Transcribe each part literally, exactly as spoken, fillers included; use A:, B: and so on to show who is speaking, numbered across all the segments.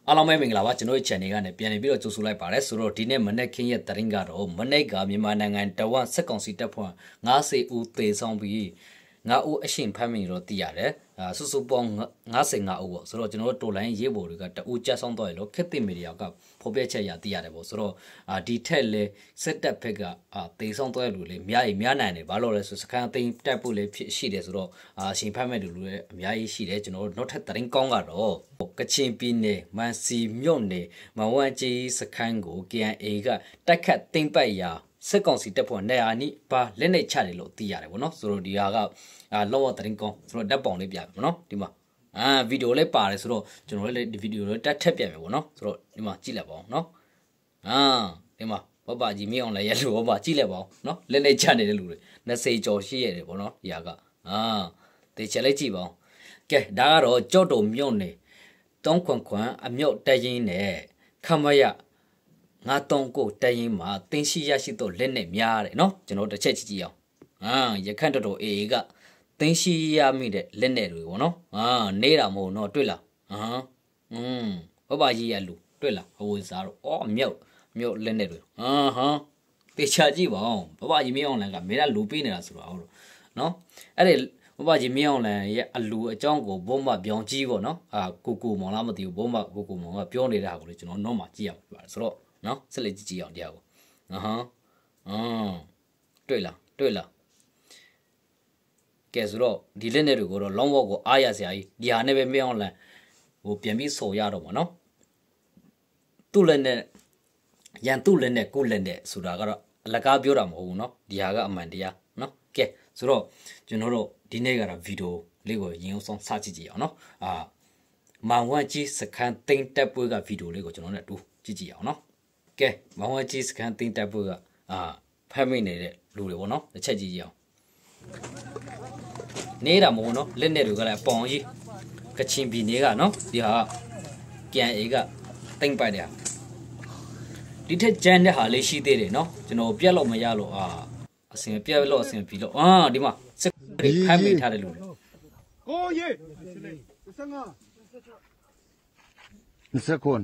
A: အားလုံးပဲမင်္ဂလာပါကျွန်တော်ရဲ့ channel ကနေပြန်လည်ပြီးတော့ကြိုဆိုလိုက်ပါတယ်ဆိုတော့ဒီနေ့မနေ့ခင်းရဲ့တရင်ကတော့မနေ့ကမြန်မာနိုင်ငံတဝက်စက်ကောင်စီတပ်ဖွဲ့ငါးဆယ်ဦးသေဆုံးပြီးငါးဦးအရှင်ဖမ်းမိတော့သိရတယ်အာစုစုပေါင်းငါးဆယ်ငါးဦးပေါ့ဆိုတော့ကျွန်တော်တို့တော်လိုင်းရေးပေါ်တွေကတအူးကြဆောင်းတော့ရလို့ခက်တဲ့မီဒီယာကဖော်ပြချက်ရသိရတယ်ပေါ့ဆိုတော့အာဒီထက်လေစက်တပ်ဖက်ကအာသေဆုံးတော့လူလေအများကြီးများနိုင်တယ်ဘာလို့လဲဆိုစကန်သိမ်းတက်ဖို့လေဖြစ်ရှိတယ်ဆိုတော့အာအရှင်ဖမ်းမဲ့လူတွေအများကြီးရှိတယ်ကျွန်တော်တို့နောက်ထပ်တရင်ကောင်းကတော့ကချင်ပြည်နယ်မန်စီမြို့နယ်မဝမ်ကြီးစခန်းကို K N A ကတိုက်ခတ်သိမ်းပိုက်ရာစက်ကောင်စီတပ်ဖွဲ့နေရာနီးပါလက်နေချတယ်လို့သိရတယ်ပေါ့နော်ဆိုတော့ဒီဟာကအာလောတရင်ကောင်းဆိုတော့ဓာတ်ပုံလေးပြမယ်ပေါ့နော်ဒီမှာအာဗီဒီယိုလေးပါတယ်ဆိုတော့ကျွန်တော်လည်းဒီဗီဒီယိုလေးတက်ထက်ပြမယ်ပေါ့နော်ဆိုတော့ဒီမှာကြည့်လိုက်ပါဦးနော်အာဒီမှာဘဘကြီးမြေအောင်လည်းရလို့ဘဘကြည့်လိုက်ပါဦးနော်လက်နေချနေတဲ့လူတွေနှစ်ဆယ်ကျော်ရှိရတယ်ပေါ့နော်ဒီဟာကအာတေချလိုက်ကြည့်ပါဦးကဲဒါကတော့ကြော့တုံမြို့နယ်တောင်းခွန်ခွန်အမြောက်တရင်နဲ့ခမရငါတုံးကိုတရင်မှာတင်းရှိရရှိတော့လက်နဲ့များတယ်နော်ကျွန်တော်တစ်ချက်ကြည့်ကြည့်အောင်အာရခန့်တော်တော်အေအေကတင်းရှိရမိတဲ့လက်နဲ့တွေပေါ့နော်အာနေတာမဟုတ်တော့တွေ့လားဟမ်อืมဘဘကြီးရလူတွေ့လားအဝစားတော့အော်မြောက်မြောက်လက်နဲ့တွေအာဟမ်တေချာကြည့်ပါဦးဘဘကြီးမင်းအောင်လန်ကမေးတာလူပေးနေတာဆိုတော့နော်အဲ့ဒီဘဘကြီးမင်းအောင်လန်ရဲ့အလူအကြောင်းကိုဘုံမပြောင်းကြီးပေါ့နော်အာကိုကိုမောင်လားမသိဘူးဘုံမကိုကိုမောင်ကပြောနေတာကိုလေကျွန်တော်တော့မှကြည့်ရပါဆိုတော့နော်ဆက်လက်ကြည့်ကြည့်အောင်တရားကိုအဟမ်းအင်းတွေ့လားတွေ့လားကဲဆိုတော့ဒီလက်နဲ့တွေကိုတော့လောင်းဘောကိုအားရစရာကြီးဒီဟာနဲ့ပဲမင်းအောင်လန်ဟိုပြန်ပြီးဆော်ရတော့မှာနော်သူ့လက်နဲ့ရန်သူ့လက်နဲ့ကိုလက်နဲ့ဆိုတာကတော့အလကားပြောတာမဟုတ်ဘူးနော်ဒီဟာကအမှန်တရားနော်ကဲဆိုတော့ကျွန်တော်တို့ဒီနေ့ကတော့ဗီဒီယိုလေးကိုရင်အောင်ဆောင်စကြည့်ကြည့်အောင်နော်အာမောင်ဝမ်ကြီးစခန်းသိမ်းတက်ပွဲကဗီဒီယိုလေးကိုကျွန်တော်နဲ့အတူကြည့်ကြည့်အောင်နော်ကဲမောင်ဝမ်ကြီးစခန်းသိမ်းတက်ပွဲကအာဖမ်းမိနေတဲ့လူတွေပေါ့နော်တစ်ချက်ကြည့်ကြည့်အောင်နေတာမဟုတ်နော်လက်နဲ့တွေကလည်းအပေါင်ကြီးကချင်ပြည်နယ်ကနော်ဒီဟာ K N A ကသိမ်းပိုက်တယ်ဒီထက်ကျန်တဲ့ဟာလေးရှိသေးတယ်နော်ကျွန်တော်ပြက်လို့မရလို့အာအစင်ပြက်လို့အစင်ပြီးလို့အာဒီမှာစက်ဖမ်းမိထားတယ်လို့
B: ကိုရေစငါ
C: နှစ်ဆက်ခွန်း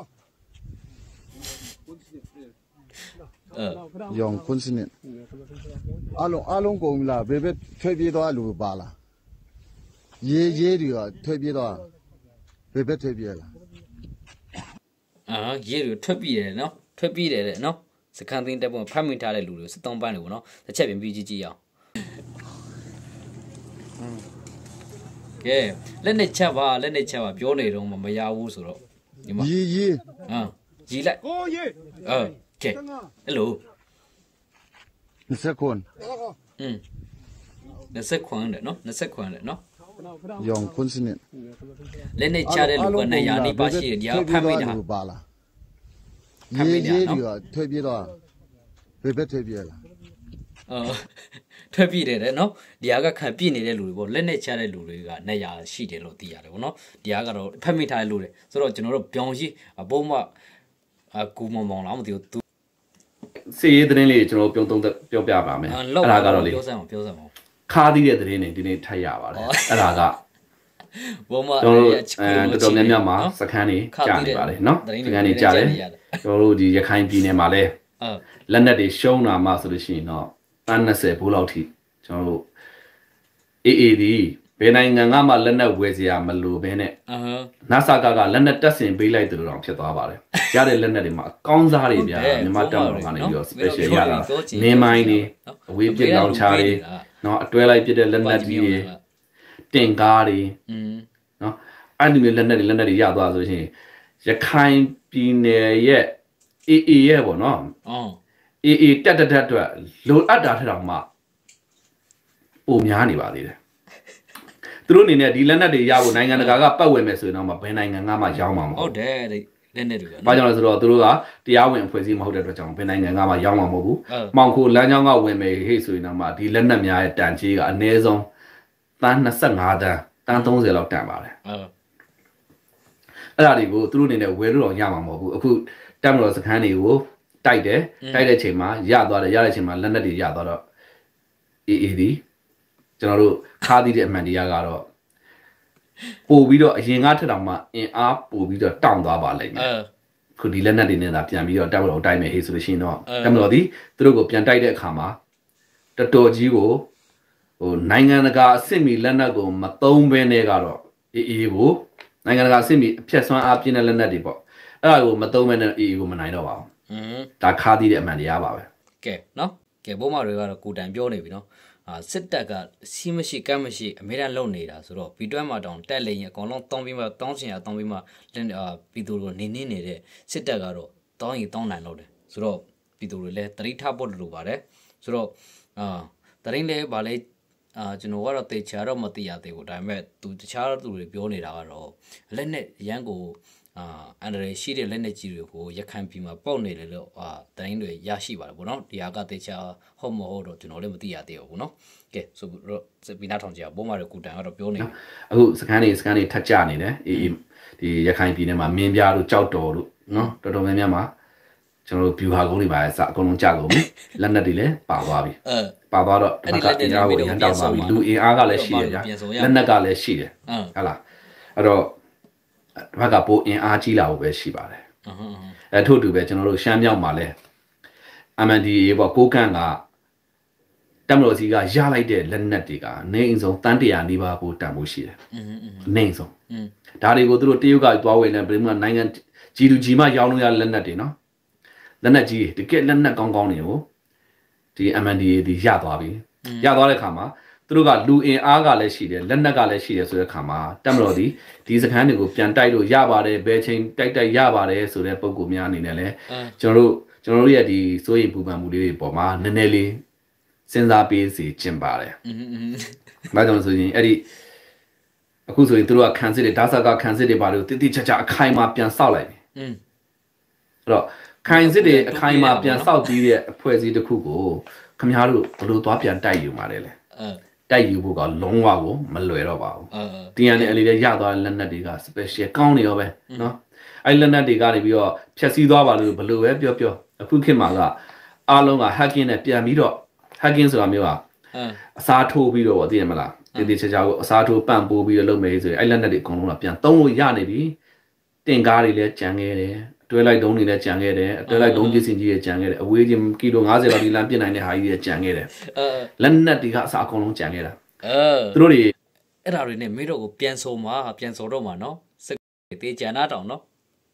A: အဲ
C: ရောင်ခွန်းစနစ်အလုံးအလုံးကုန်လားဘယ်ဘက်ထွက်ပြေးသွားလူပါလားရေးရေးတွေကထွက်ပြေးသွားဘယ်ဘက်ထွက်ပြေးလား
A: အာရေးတွေထွက်ပြေးတယ်နော်ထွက်ပြေးတယ်တဲ့နော်စခန်းသိမ်းတက်ပုံဖမ်းမိထားတဲ့လူတွေစတုံးပန်းတွေပေါ့နော်တစ်ချက်ပြင်ပြီးကြည့်ကြည့်အောင်ကဲလက်နဲ့ချက်ပါလက်နဲ့ချက်ပါပြောနေတော့မရဘူးဆိုတော့ဒီမှာ
C: ရေးရေး
A: အာရီလိုက်
B: ကိုရေ
A: အဲကဲဟယ်လို
C: နှစ်ဆက်ခွန်း
A: อืมနှစ်ဆက်ခွန်းတယ်နော်နှစ်ဆက်ခွန်းတယ်နော်
C: ရောင်ခွန်းစနစ်
A: လက်နဲ့ချတဲ့လူကနဲ့ယာနေပါရှိတယ်ဒီကဖမ်းမိတာ
C: ပါလားရေးရေးတွေကထွက်ပြေးသွားဘယ်ဘက်ထွက်ပြေးလား
A: အော်ထွက်ပြေးတယ်နော်ဒီကခံပြည့်နေတဲ့လူတွေပေါ့လက်နဲ့ချတဲ့လူတွေကနေယာရှိတယ်လို့သိရတယ်ပေါ့နော်ဒီကတော့ဖမ်းမိထားတဲ့လူတွေဆိုတော့ကျွန်တော်တို့ပြောင်းရှိဘုံမအကူမောင်မောင်လားမသိဘူးသူ
D: စီရေးသတင်းလေးကျွန်တော်ပြောသုံးပြောပြပါမယ်
A: အဲ့ဒါကတော့လေပြောစမ်းအောင်ပြောစမ်းအောင်
D: ခါးသီးတဲ့သတင်းတွေဒီနေ့ထပ်ရပါတယ်အဲ့ဒါက
A: ဘုံမ
D: ကျွန်တော်တော်တော်များများမှာစခန်းတွေကြာနေပါတယ်နော်စခန်းတွေကြာတယ်ကျွန်တော်တို့ဒီရခိုင်ပြည်နယ်မှာလည်းလက်နက်တွေရှုံးတာမှဆိုလို့ရှိရင်တော့တန်းနှစ်ဆယ်ဘိုးလောက်ထိကျွန်တော်တို့အေးအေးဒီဘယ်နိုင်ငံကမှလက်နက်ဝယ်စရာမလိုဘဲနဲ့
A: အဟမ်း
D: နာဆာကကလက်နက်တက်ဆင်ပေးလိုက်တယ်လို့တော့ဖြစ်သွားပါတယ်ရတဲ့လက်နက်တွေမှာအကောင်းစားတွေဗျာမြန်မာတပ်မတော်ကနေပြီးတော့ special ရတာနင်းမိုင်းတွေအဝေးပြစ်လောင်ချာတွေနော်အတွဲလိုက်ပြစ်တဲ့လက်နက်ကြီးတွေတင်ကားတွေနော်အဲ့ဒီလက်နက်တွေလက်နက်တွေရသွားဆိုရှင်ရခိုင်ပြည်နယ်ရဲ့အေးအေးရဲ့ပေါ့နော်
A: အော်
D: အေးအေးတက်တက်တက်အတွက်လိုအပ်တာထက်တောင်မှပုံများနေပါသေးတယ်သူတို့အနေနဲ့ဒီလက်နက်တွေရဖို့နိုင်ငံတကာကပတ်ဝယ်မယ်ဆိုရင်တော့ဘယ်နိုင်ငံကမှရောင်းမှာမဟုတ်
A: ဟုတ်တယ်လက်နက်တွေ
D: ဘာကြောင့်လဲဆိုတော့သူတို့ကတရားဝင်အဖွဲ့အစည်းမဟုတ်တဲ့အတွက်ကြောင့်ဘယ်နိုင်ငံကမှရောင်းမှာမဟုတ်ဘူး။မောင်ခိုလမ်းကြောင်းကဝင်မယ်ဟေ့ဆိုရင်တော့မှဒီလက်နက်များရဲ့တန်ကြီးကအနည်းဆုံးတန်းနှစ်ဆယ့်ငါးတန်းတန်းသုံးဆယ်လောက်တန်ပါတယ်
A: ။ဟုတ်
D: အဲ့ဒါတွေကိုသူတို့အနေနဲ့ဝယ်လို့တော့ရမှာမဟုတ်ဘူး။အခုတက်မတော်စခန်းတွေကိုတိုက်တယ်တိုက်တဲ့ချိန်မှာရသွားတယ်ရတဲ့ချိန်မှာလက်နက်တွေရသွားတော့အေးအေးဒီကျွန်တော်တို့ခါးသီးတဲ့အမှန်တရားကတော့ပို့ပြီးတော့အရင်ကထက်တောင်မှအင်အားပို့ပြီးတော့တောင့်သွားပါလိမ့်မယ်ခုဒီလက်နက်တွေနဲ့သာပြန်ပြီးတော့တက်မလို့တိုက်မယ်ဟေးဆိုလို့ရှိရင်တော့တက်မလို့ဒီသူတို့ကိုပြန်တိုက်တဲ့အခါမှာတော်တော်ကြီးကိုဟိုနိုင်ငံတကာအဆင့်မီလက်နက်ကိုမသုံးဘဲနဲ့ကတော့အေးအေးကိုနိုင်ငံတကာအဆင့်မီအဖြတ်ဆွမ်းအားပြင်းတဲ့လက်နက်တွေပေါ့အဲ့ဒါကိုမသုံးဘဲနဲ့အေးအေးကိုမနိုင်တော့ပါဘူးอืมဒါခါးသီးတဲ့အမှန်တရားပါပဲ
A: ကဲနော်ကဲဘိုးမတွေကတော့ကိုတန်ပြောနေပြီနော်အာစစ်တပ်ကစီးမရှိကမ်းမရှိအမေရိကန်လုံနေတာဆိုတော့ဘီတွန်းမှာတောင်တက်လေရင်အကောင်လုံးတောင်းပြီးမှတောင်းချင်ရတောင်းပြီးမှအာပြည်သူတို့နေနေနေတဲ့စစ်တပ်ကတော့တောင်းရင်တောင်းနိုင်လို့တယ်ဆိုတော့ပြည်သူတွေလည်းတတိထဖို့လိုပါတယ်ဆိုတော့အာတရင်လည်းဗာလဲအာကျွန်တော်ကတော့တေချာတော့မသိရသေးဘူးဒါပေမဲ့သူတခြားသူတွေပြောနေတာကတော့လက်နဲ့ရန်ကိုအာအန်ဒရရှိတဲ့လက်နဲ့ကြီးတွေကိုရခိုင်ပြည်မှာပေါက်နေတယ်လို့အာတရင်တွေရရှိပါတယ်ဗောနော်ဒီဟာကတေချာဟုတ်မဟုတ်တော့ကျွန်တော်လည်းမသိရသေးဘူးဗောနော်ကဲဆိုတော့စပီနာထောင်ကြီးကဘုံမာရကူတန်ကတော့ပြောနေ
D: အခုစကန်နေစကန်နေထက်ကြနေတယ်အေးအေးဒီရခိုင်ပြည်နယ်မှာမင်းပြားတို့ကြောက်တော်တို့နော်တော်တော်များများမှာကျွန်တော်တို့ view ဟာကုန်းတွေပါစအကုန်လုံးကြကုန်ပြီလက်နက်တွေလည်းပါသွားပြီအဲပါသွားတော့ဒီကအင်အားကိုရန်တောင်းသွားပြီလူအင်အားကလည်းရှိတယ်ဗျာလက်နက်ကလည်းရှိတယ်ဟုတ်လားအဲ့တော့ဘက်ကပိုအင်အားကြီးလာဖို့ပဲရှိပါတယ်အဲထို့တူပဲကျွန်တော်တို့ရှမ်းမြောက်မှာလည်း အမ် အန် ဒီ အေ ပေါ့ကိုကန့်ကတမလို့စီကရလိုက်တဲ့လက်နက်တွေကနေအင်းဆုံးတန်းတရာနီးပါးကိုတန်ဖို့ရှိတယ်နေအင်းဆုံးဒါတွေကိုသူတို့တရုတ်ကသွားဝင်နေပြည်မှာနိုင်ငံကြီးလူကြီးမှရောင်းလို့ရလက်နက်တွေနော်လက်နက်ကြီးတကယ်လက်နက်ကောင်းကောင်းတွေကိုဒီ အမ် အန် ဒီ အေ ဒီရသွားပြီရသွားတဲ့အခါမှာသူတို့ကလူအင်အားကလည်းရှိတယ်လက်နက်ကလည်းရှိတယ်ဆိုတဲ့အခါမှာတက်မလို့ဒီဒီစခန်းတွေကိုပြန်တိုက်လို့ရပါတယ်ဘယ်ချိန်တိုက်တိုက်ရပါတယ်ဆိုတဲ့ပုံကူများအနေနဲ့လည်းကျွန်တော်တို့ကျွန်တော်တို့ရဲ့ဒီစိုးရိမ်ပူပန်မှုလေးတွေပေါ်မှာနည်းနည်းလေးစဉ်းစားပေးစီကျင်ပါတယ်อืมๆဘာကြောင့်ဆိုရင်အဲ့ဒီအခုဆိုရင်သူတို့ကခံစစ်တွေဒါဆာကခံစစ်တွေပါလို့တိတိကျကျအခိုင်အမာပြန်ဆောက်လိုက်ပြီอืมအဲ့တော့ခိုင်စစ်တွေအခိုင်အမာပြန်ဆောက်ပြီးတဲ့အဖွဲ့အစည်းတစ်ခုကိုခင်ဗျားတို့ဘယ်လိုသွားပြန်တိုက်ယူမှာလဲလဲအဲတိုက်ယူဖို့ကလုံးဝကိုမလွယ်တော့ပါဘူးတီအန်အလီလည်းရသွားတဲ့လက်နက်တွေက special ကောင်းနေရောပဲเนาะအဲ့လက်နက်တွေကနေပြီးတော့ဖြက်စီးသွားပါလို့ဘယ်လိုပဲပြောပြောအခုခေတ်မှာကအားလုံးက hacking နဲ့ပြန်ပြီးတော့ hacking ဆိုတာမျိုးကအစားထိုးပြီးတော့သိရမလားတည်တည်ချာချာကိုအစားထိုးပန့်ပိုးပြီးတော့လုပ်မယ်ဆိုရင်အဲ့လက်နက်တွေအကုန်လုံးကပြန်သုံးလို့ရနေပြီတင်ကားတွေလည်းကြံခဲ့တယ်တွဲလိုက်တုံးတွေလည်းကြံခဲ့တယ်တွဲလိုက်တုံးပစ္စည်းကြီးတွေကြံခဲ့တယ်အဝေးချင်းကီလို၅၀လောက်ဒီလမ်းပြစ်နိုင်တဲ့ဟာကြီးတွေကြံခဲ့တယ်လက်နက်တွေကအစားအကုန်လုံးကြံခဲ့တာအဲသူတို့တွေ
A: အဲ့ဒါတွေနဲ့မိတော့ကိုပြန်ဆိုမှာပြန်ဆိုတော့မှာနော်စက်တေးကြံနာတောင်နော်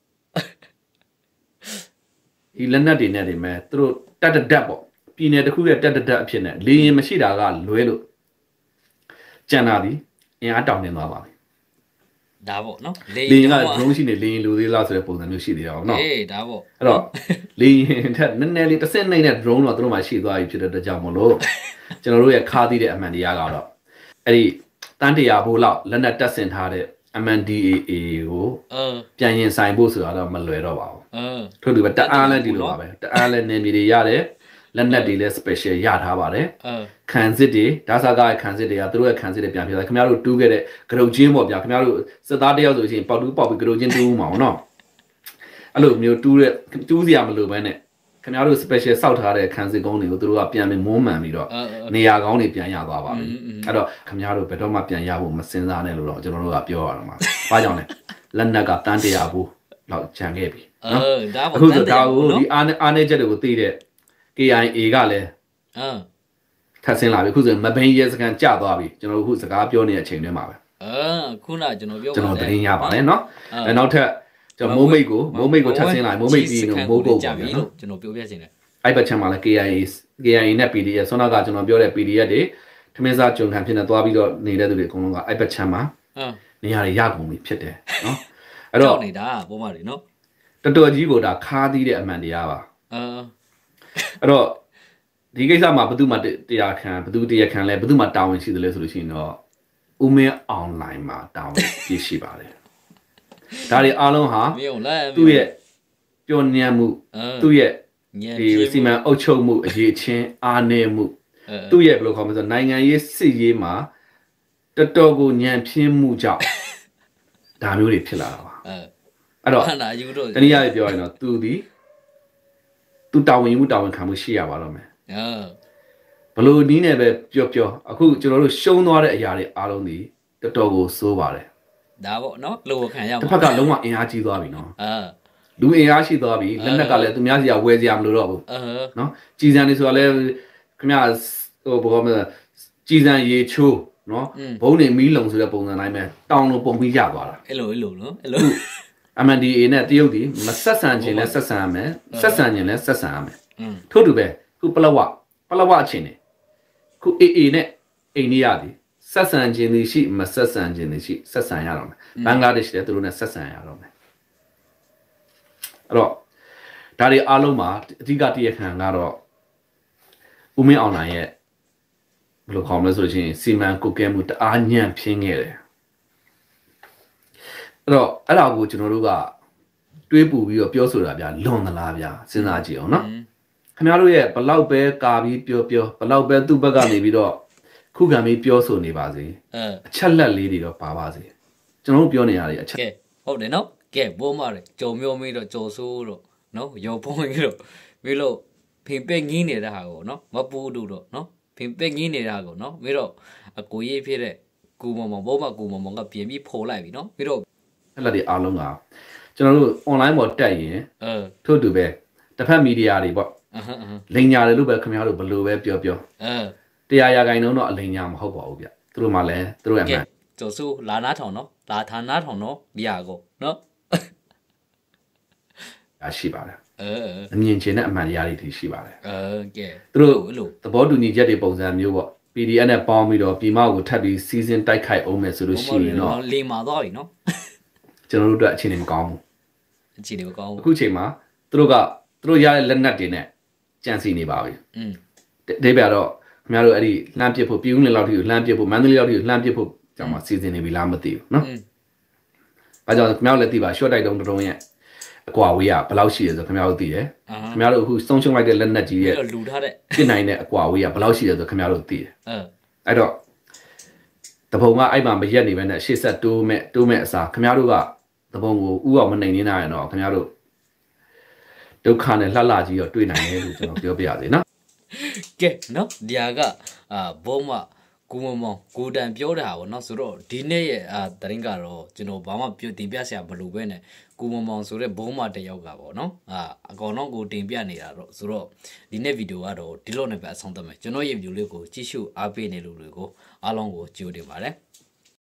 D: ဒီလက်နက်တွေနဲ့တွေမဲ့သူတို့တက်တက်တက်ပေါ့ပြည်နယ်တစ်ခုရဲ့တက်တက်တက်အဖြစ်နဲ့လေရင်မရှိတာကလွဲလို့ကြံတာဒီအင်အားတောင်းနေသွားပါပြီ
A: ဒါပေါ့နော်
D: လေရင်က drone ရှိနေလေရင်လူသေးလားဆိုတဲ့ပုံစံမျိုးရှိသေးအောင်နော်
A: အေးဒါပေါ့
D: အဲ့တော့လေရင်ထက်နည်းနည်းလေးတစ်စက်နိုင်တဲ့ drone တော့သူတို့မှရှိသွားပြီဖြစ်တဲ့အတွက်ကြောင့်မလို့ကျွန်တော်တို့ရဲ့ခါးသီးတဲ့အမှန်တရားကတော့အဲ့ဒီတန်းတရာဘိုးလောက်လက်နက်တက်ဆင်ထားတဲ့ အမ် အန် ဒီ အေ ကိုပြန်ရင်ဆိုင်ဖို့ဆိုတာတော့မလွယ်တော့ပါဘူးထို့တူပဲတအားလည်းဒီလိုပါပဲတအားလည်းနေပြည်တွေရတယ်လက်နက်တွေလည်း special ရထားပါတယ်ခံစစ်တွေဒါစာကခံစစ်တွေကသူတို့ရဲ့ခံစစ်တွေပြန်ပြတာခင်ဗျားတို့တူးခဲ့တဲ့ကရုတ်ချင်းပေါ့ဗျာခင်ဗျားတို့စစ်သားတယောက်ဆိုရင်ပေါက်တူးပေါက်ပြီးကရုတ်ချင်းတူးမှာပေါ့နော်အဲ့လိုမျိုးတူးတဲ့တူးစရာမလိုဘဲနဲ့ခင်ဗျားတို့ special စောက်ထားတဲ့ခံစစ်ကုန်းတွေကိုသူတို့ကပြန်ပြီးမွမ်းမှန်ပြီးတော့နေရာကောင်းတွေပြန်ရသွားပါပြီအဲ့တော့ခင်ဗျားတို့ဘယ်တော့မှပြန်ရဖို့မစင်စားနဲ့လို့တော့ကျွန်တော်တို့ကပြောရတော့မှာဘာကြောင့်လဲလက်နက်ကတန်းတရာဘူးတော့ခြံခဲ့ပြီနော်အခုဆိုဒါကိုဒီအားအားနေချက်တွေကိုသိတဲ့ကေ အိုင် အေ ကလည်းအာထပ်ဆင်းလာပြီအခုဆိုရင်မဘိန်းရဲစကန်ကျသွားပြီကျွန်တော်တို့အခုစကားပြောနေတဲ့အချိန်တွင်းမှာပဲ
A: အာခုနကကျွန်တော်ပြော
D: ပါတယ်ကျွန်တော်တင်ရပါတယ်เนาะအဲနောက်ထပ်ကျွန်တော်မိုးမိတ်ကိုမိုးမိတ်ကိုထပ်ဆင်းလာမိုးမိတ်ပြီးတော့မိုးကုတ်ပါပြီเนาะ
A: ကျွန်တော်ပြောပြချင်တယ်
D: အဲ့ဘက်ချက်မှာလည်း ကေ အိုင် အေ ကေ အိုင် အေ နဲ့ ပီ ဒီ အက်ဖ် ဆွမ်းနာကကျွန်တော်ပြောတဲ့ ပီ ဒီ အက်ဖ် တွေထမင်းစားကြုံခံဖြစ်နေသွားပြီးတော့နေတဲ့သူတွေအကုန်လုံးကအဲ့ဘက်ချက်မှာအာနေရာတွေရကုန်ပြီဖြစ်တယ်เนาะ
A: အဲ့တော့နေတာပုံမှန်တွေเนาะ
D: တော်တော်ကြီးကိုဒါခါးသီးတဲ့အမှန်တရားပါအာအဲ့တော့ဒီကိစ္စမှာဘယ်သူမှတရားခံဘယ်သူတရားခံလဲဘယ်သူမှတာဝန်ရှိတယ်လဲဆိုလို့ရှိရင်တော့ဦးမင်းအွန်လိုင်းမှာတာဝန်ပြည့်ရှိပါတယ်ဒါတွေအားလုံးဟာသူ့ရဲ့ပျော်ညံ့မှုသူ့ရဲ့ဒီစီမံအုပ်ချုပ်မှုအရေးချင်းအားနည်းမှုသူ့ရဲ့ဘယ်လိုခေါ်မလဲဆိုနိုင်ငံရေးစစ်ရေးမှာတော်တော်ကိုညံ့ဖျင်းမှုကြောင့်ဒါမျိုးတွေဖြစ်လာတာပါအဲ့တော့တနည်းအားဖြင့်ပြောရင်တော့သူဒီသူတာဝန်ယူတာဝန်ခံမှုရှိရပါတော့မယ်ဘယ်လိုနည်းနဲ့ပဲပြောပြောအခုကျွန်တော်တို့ရှုံးသွားတဲ့အရာတွေအားလုံးဒီတော်တော်ကိုစိုးပါတယ်
A: ဒါပေါ့နော်လိုခံရမှာ
D: တစ်ဖက်ကလုံးဝအင်အားကြီးသွားပြီနော်
A: အာ
D: လူအင်အားရှိသွားပြီလက်နက်ကလည်းသူများစီကဝယ်စရာမလိုတော့ဘူး
A: အာ
D: နော်ကြည်စံနေဆိုတာလည်းခင်ဗျာဟိုဘောမကြည်စံရေချိုးနော်ဘုံနေမီးလုံဆိုတဲ့ပုံစံတိုင်းပဲတောင်းလို့ပုံပြီးရသွားတာ
A: အဲ့လိုအဲ့လိုနော်အဲ့လို
D: အမ် အန် ဒီ အေ နဲ့တရုတ်ဒီမဆက်ဆံခြင်းလဲဆက်ဆံရမယ်ဆက်ဆံခြင်းလဲဆက်ဆံရမယ်ထို့တူပဲခုပလဝပလဝအချင်းနေခု အေ အေ နဲ့အိန္ဒိယဒီဆက်ဆံခြင်းတွေရှိမဆက်ဆံခြင်းတွေရှိဆက်ဆံရတော့မယ်ဘင်္ဂလားဒေ့ရှ်လည်းသူတို့နဲ့ဆက်ဆံရတော့မယ်အဲ့တော့ဒါတွေအားလုံးမှာအဓိကတရခံကတော့ဦးမင်းအောင်နိုင်ရဲ့ဘယ်လိုခေါ်မလဲဆိုလို့ရှိရင်စီမံကုတ်ကဲမှုတအားညံ့ဖျင်းခဲ့တယ်အဲ့တော့အဲ့ဒါကိုကျွန်တော်တို့ကတွေးပူပြီးတော့ပြောဆိုတာဗျာလွန်သလားဗျာစဉ်းစားကြည့်အောင်နော်ခင်ဗျားတို့ရဲ့ဘလောက်ပဲကာပြီးပြောပြောဘလောက်ပဲသူ့ဘက်ကနေပြီးတော့ခုခံပြီးပြောဆိုနေပါစေအဲအချက်လက်လေးတွေတော့ပါပါစေကျွန်တော်တို့ပြောနေရတယ်အချက်ကဲ
A: ဟုတ်တယ်နော်ကဲဘိုးမတွေကြုံမျိုးမီးတော့ကြုံဆိုးတော့နော်ရောဖုံးပြီးတော့ပြီးလို့ဖင်ပက်ငင်းနေတဲ့ဟာကိုနော်မပူးတူတော့နော်ဖင်ပက်ငင်းနေတာကိုနော်ပြီးတော့အကိုရေးဖြစ်တဲ့ကူမမောင်ဘိုးမကူမမောင်ကပြင်ပြီးဖိုးလိုက်ပြီနော်ပြီးတော့
D: အဲ့လက်တွေအားလုံးကကျွန်တော်တို့ online ပေါ်တက်ရင်အဲထို့တူပဲတစ်ဖက်မီဒီယာတွေပေါ့လိန်ညာတယ်လို့ပဲခင်ဗျားတို့ဘယ်လိုပဲပြောပြောအဲတရားရာဂိုင်နှုန်းတော့အလိန်ညာမဟုတ်ပါဘူးဗျသူတို့မှလည်းသူတို့ရဲ့အမှန်
A: ကျော်စုလာနာထောင်နော်လာဌာနာထောင်နော်ဒီဟာကိုနော်
D: အရှိပါတယ်အဲအမြင်ချင်းတဲ့အမှန်တရားတွေရှိပါတယ်
A: အဲကဲ
D: သူတို့သဘောတူညီချက်တွေပုံစံမျိုးပေါ့ ပီ ဒီ အက်ဖ် နဲ့ပေါင်းပြီးတော့ပြည်မကိုထပ်ပြီးစီစဉ်တိုက်ခိုက်အောင်မယ်ဆိုလို့ရှိရင်တော့
A: လေမာသွားပြီနော်
D: ကျွန်တော်တို့အတွက်အခြေအနေမကောင်းဘူး
A: အခြေအနေမကောင်းဘူး
D: အခုချိန်မှာသူတို့ကသူတို့ရတဲ့လက်နက်တွေနဲ့ကြံစီနေပါပြီอืมဒီပြတော့ခင်ဗျားတို့အဲ့ဒီလှမ်းပစ်ဖို့ပြည်ဦးလင်လောက်ထိကိုလှမ်းပစ်ဖို့မန္တလေးလောက်ထိကိုလှမ်းပစ်ဖို့ကြောင့်မှစီစဉ်နေပြီလားမသိဘူးเนาะဘာကြောင့်ခင်ဗျားတို့လည်းသိပါ short တိုက်တုံးတုံးရဲ့အကွာဝေးကဘယ်လောက်ရှိရဆိုခင်ဗျားတို့သိတယ်ခင်ဗျားတို့အခုဆုံးရှုံးလိုက်တဲ့လက်နက်ကြီးရဲ့
A: လူထားတဲ့
D: ပြစ်နိုင်တဲ့အကွာဝေးကဘယ်လောက်ရှိရဆိုခင်ဗျားတို့သိတယ်အဲအဲ့တော့တပုံကအဲ့မှာမရက်နေပဲနဲ့ရှေ့ဆက်တိုးမဲ့တိုးမဲ့အစားခင်ဗျားတို့ကတပုံကိုဥအောင်မနိုင်နေနိုင်တော့ခင်ဗျားတို့ဒုက္ခနဲ့လှလှကြီးတော့တွေ့နိုင်တယ်လို့ကျွန်တော်ပြောပြရစီနော်
A: ကဲနော်ဒီဟာကအာဘုံမကူမမောင်ကိုတန်ပြောတာပေါ့နော်ဆိုတော့ဒီနေ့ရဲ့အာတရင်ကတော့ကျွန်တော်ဘာမှပြောတင်ပြဆရာဘလို့ပဲနဲ့ကူမမောင်ဆိုတဲ့ဘုံမတယောက်ကပေါ့နော်အာအကောင်တော့ကိုတင်ပြနေတာတော့ဆိုတော့ဒီနေ့ဗီဒီယိုကတော့ဒီလိုနဲ့ပဲအဆုံးသတ်မယ်ကျွန်တော်ရဲ့ဗီဒီယိုလေးကိုကြည့်ရှုအားပေးနေလို့တွေကိုအားလုံးကိုကြိုတင်ပါတယ်